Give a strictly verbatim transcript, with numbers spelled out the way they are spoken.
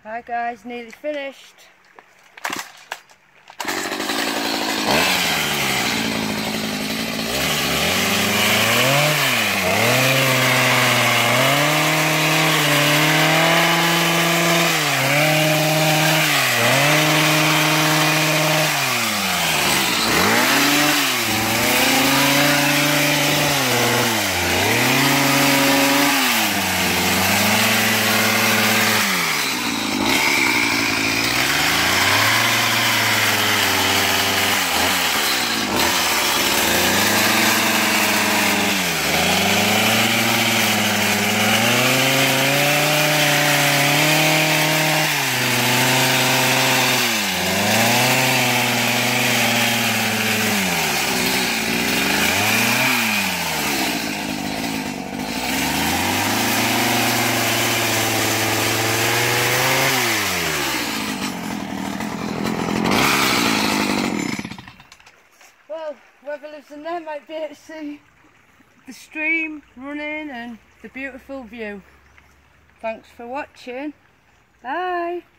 Hi guys, nearly finished. Well, whoever lives in there might be able to see the stream running and the beautiful view. Thanks for watching. Bye.